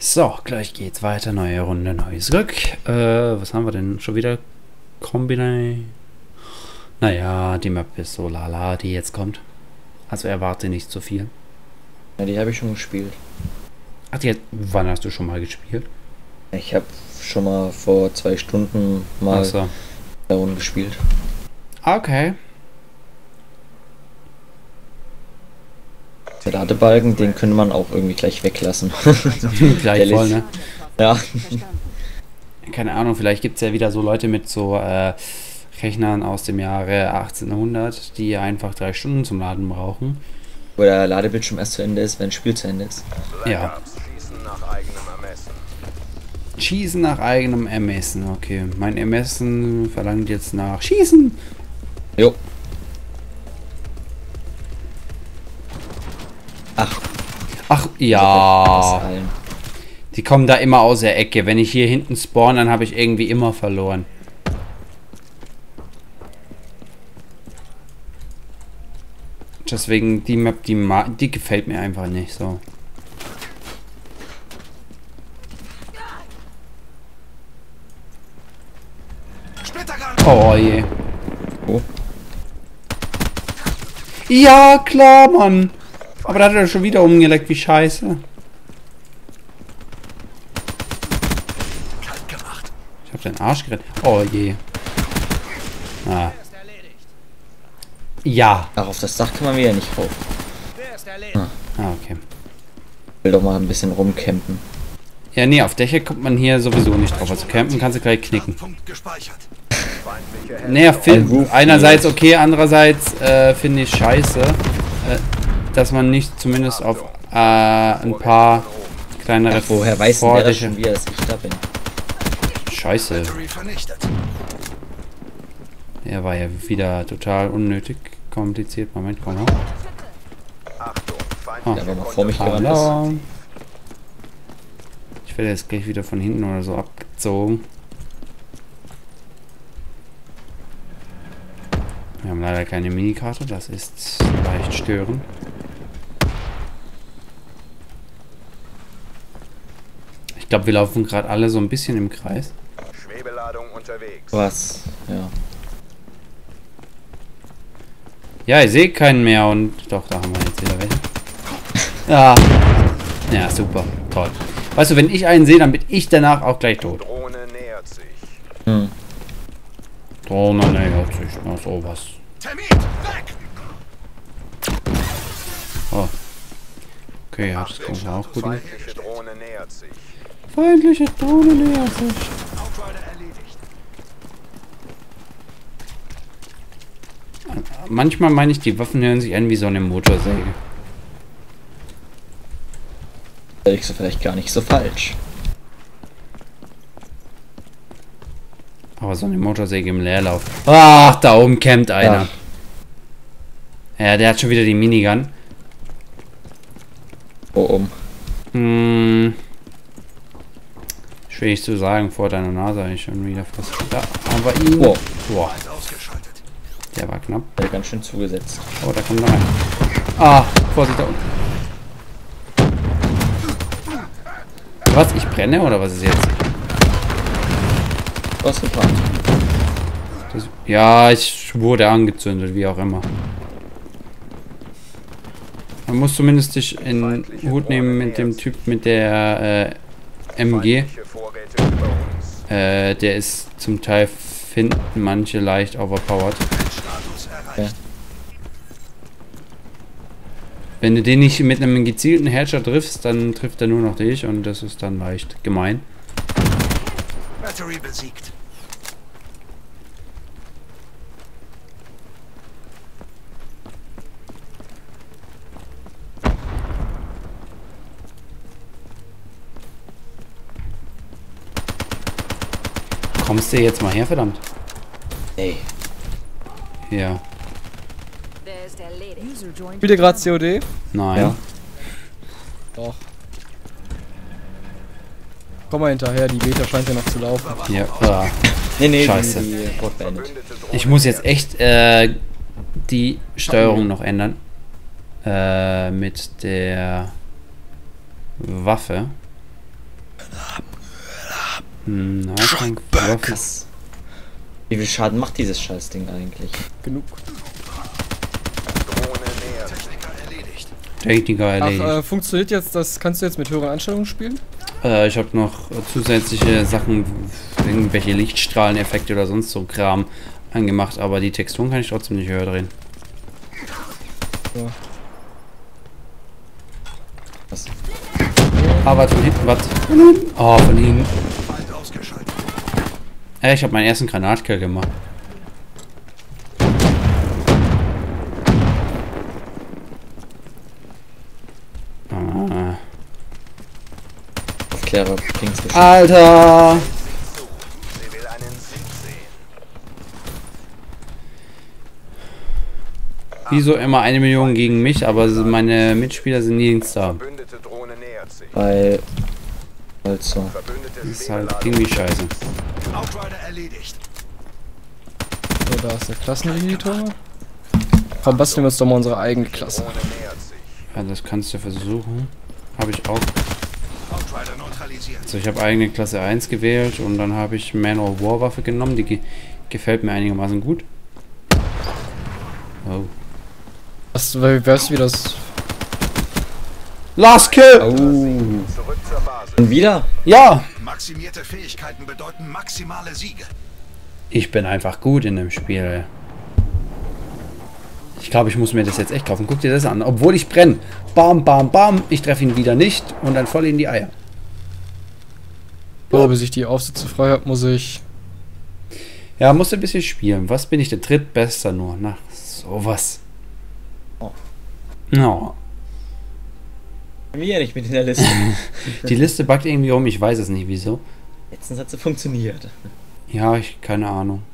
So, gleich geht's weiter. Neue Runde, neues Glück. Was haben wir denn? Schon wieder Kombinei? Naja, die Map ist so lala, die jetzt kommt. Also erwarte nicht zu viel. Ja, die habe ich schon gespielt. Ach, wann hast du schon mal gespielt? Ich habe schon mal vor 2 Stunden mal so. eine Runde gespielt. Okay. Der Ladebalken, den könnte man auch irgendwie gleich weglassen. Gleich voll, ne? Ja. Keine Ahnung, vielleicht gibt es ja wieder so Leute mit so Rechnern aus dem Jahre 1800, die einfach 3 Stunden zum Laden brauchen. Wo der Ladebildschirm erst zu Ende ist, wenn das Spiel zu Ende ist. Ja. Schießen nach eigenem Ermessen. Okay, mein Ermessen verlangt jetzt nach Schießen. Jo. Ach, ja. Die kommen da immer aus der Ecke. Wenn ich hier hinten spawn, dann habe ich irgendwie immer verloren. Deswegen, die Map, die gefällt mir einfach nicht so. Oh je. Oh. Ja, klar, Mann. Aber da hat er schon wieder umgeleckt, wie scheiße. Ich hab den Arsch gerettet. Oh je. Ah. Ja. Ach, auf das Dach kann man wieder nicht rauf. Okay. Will doch mal ein bisschen rumcampen. Ja, nee, auf Dächer kommt man hier sowieso nicht drauf. Also campen kannst du gleich knicken. Naja, einerseits okay, andererseits finde ich scheiße, dass man nicht zumindest auf ein paar kleinere... Ach, woher weiß denn der das schon wieder, dass ich da bin? Scheiße. Er war ja wieder total unnötig kompliziert. Moment, komm mal. Oh. Der war mal vor mich gerannt ist. Ich werde jetzt gleich wieder von hinten oder so abgezogen. Wir haben leider keine Minikarte, das ist leicht störend. Ich glaube, wir laufen gerade alle so ein bisschen im Kreis. Schwebeladung unterwegs. Was? Ja. Ja, ich sehe keinen mehr und... Doch, da haben wir jetzt wieder welche. Ja. Ja, super. Toll. Weißt du, wenn ich einen sehe, dann bin ich danach auch gleich tot. Drohne nähert sich. Hm. Drohne nähert sich. Na, sowas. Oh. Okay, ja, das kommt auch gut. Feindliche Drohne nähert sich. Feindliche Drohne nähert sich. Manchmal meine ich, die Waffen hören sich an wie so eine Motorsäge. Da liegst du vielleicht gar nicht so falsch. Aber so eine Motorsäge im Leerlauf. Ach, da oben campt einer. Ja, der hat schon wieder die Minigun. Wo oben? Schwierig zu sagen, vor deiner Nase eigentlich schon wieder fast. Da haben wir ihn. Oh. Boah. Der war knapp. Der hat ganz schön zugesetzt. Oh, da kommt er rein. Ah, Vorsicht da unten. Was? Ich brenne oder was ist jetzt? Was gebrannt? Ja, ich wurde angezündet, wie auch immer. Man muss zumindest dich in Hut nehmen mit dem Typ mit der MG. Der ist zum Teil, finden manche leicht overpowered. Ja. Wenn du den nicht mit einem gezielten Headshot triffst, dann trifft er nur noch dich und das ist dann leicht gemein. Battery besiegt. Kommst du jetzt mal her, verdammt? Ey. Ja. Spielt ihr gerade COD? Nein. Ja. Doch. Komm mal hinterher, die Beta scheint ja noch zu laufen. Ja. Ah. Nee, Scheiße. die wurde beendet. Ich muss jetzt echt die Steuerung noch ändern. Mit der Waffe. Nahkampf. Krass. Wie viel Schaden macht dieses Scheißding eigentlich? Genug. Drohne nähert sich. Techniker erledigt. Ach, funktioniert jetzt das? Kannst du jetzt mit höheren Einstellungen spielen? Ich habe noch zusätzliche Sachen, irgendwelche Lichtstrahleneffekte oder sonst so Kram angemacht, aber die Texturen kann ich trotzdem nicht höher drehen. Ja. Was? Aber von hinten was? Oh, von hinten. Ich habe meinen ersten Granatkill gemacht. Ah. Aufklärer, Pings bestimmt. Alter! Sie will einen Sieg sehen. Wieso immer 1 Million gegen mich, aber meine Mitspieler sind nirgends da. Verbündete Drohne nähert sich. Bei so. Verbündete Das ist halt irgendwie scheiße. Outrider erledigt. So, da ist der Klasseneditor. Komm, basteln wir uns doch mal unsere eigene Klasse. Drohne nähert sich. Ja, das kannst du versuchen. Habe ich auch. Outrider neutralisiert. Also ich habe eigene Klasse 1 gewählt und dann habe ich Man of War Waffe genommen. Die gefällt mir einigermaßen gut. Oh. Weißt du, wie das... Last Kill! Oh. Zurück zur Basis. Und wieder? Ja! Maximierte Fähigkeiten bedeuten maximale Siege. Ich bin einfach gut in dem Spiel. Ich glaube, ich muss mir das jetzt echt kaufen. Guck dir das an. Obwohl ich brenne. Bam, bam, bam. Ich treffe ihn wieder nicht und dann voll in die Eier. Oh, bis ich die Aufsätze frei habe, muss ich... Ja, musst ein bisschen spielen. Was bin ich? Der Drittbester nur. Na, sowas. Oh. No. Wie ja nicht mit in der Liste. Die Liste backt irgendwie um. Ich weiß es nicht, wieso. Letztens hat sie funktioniert. Ja, keine Ahnung.